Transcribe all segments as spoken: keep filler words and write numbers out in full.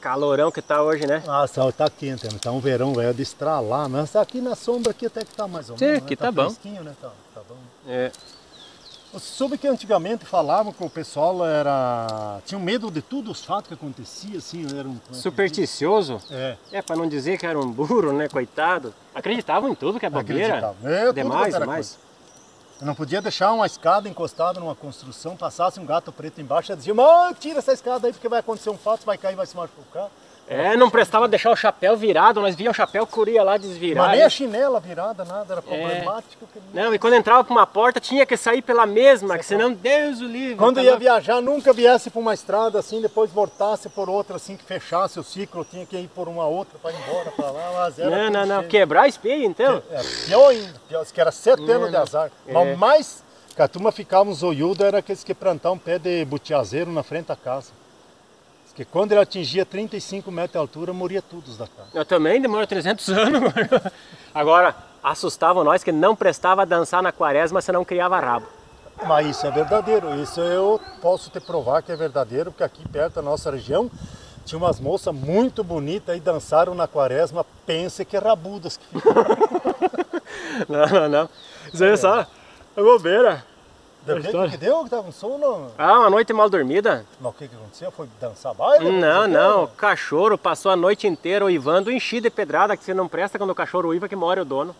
Calorão que tá hoje, né? Ah, só tá quente, tá um verão velho de estralar, mas aqui na sombra aqui até que tá mais ou Sim, menos. aqui né? tá, tá bom. Né? Tá, tá bom. É. Você soube que antigamente falavam que o pessoal era... tinha medo de tudo os fatos que acontecia, assim, era um... Supersticioso? É. É, pra não dizer que era um burro, né, coitado. Acreditavam em tudo que é bobeira. É, demais, demais. Eu não podia deixar uma escada encostada numa construção, passasse um gato preto embaixo e dizia, mãe, tira essa escada aí porque vai acontecer um fato, vai cair, vai se machucar. É, não prestava deixar o chapéu virado, nós víamos o chapéu, corria lá desvirar. Mas nem a chinela virada, nada, era problemático. É. Que não... não, e quando entrava por uma porta tinha que sair pela mesma, Você que senão Deus o livre. Quando ia viajar, nunca viesse por uma estrada assim, depois voltasse por outra assim, que fechasse o ciclo, tinha que ir por uma outra para ir embora para lá. Mas era não, não, não, cheio. Quebrar espelho então? É, pior ainda, pior, que era sete não, anos de azar. É. Mas mais que a turma ficava zoiudo era aqueles que plantavam um pé de butiazeiro na frente da casa. Porque quando ele atingia trinta e cinco metros de altura, morria todos da casa. Eu também demora trezentos anos. Agora, assustavam nós que não prestava dançar na quaresma se não criava rabo. Mas isso é verdadeiro, isso eu posso te provar que é verdadeiro, porque aqui perto da nossa região tinha umas moças muito bonitas e dançaram na quaresma, pense que rabudas que ficaram. Não, não, não. Isso aí é só a bobeira. O que, que deu? Que tava com sono? Ah, uma noite mal dormida. Mas o que, que aconteceu? Foi dançar baile? Não, não. O cachorro passou a noite inteira uivando, enchi de pedrada, que você não presta quando o cachorro uiva que morre o dono.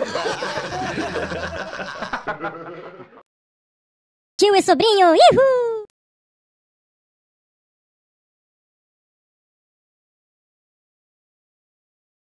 Tio e sobrinho, ihu!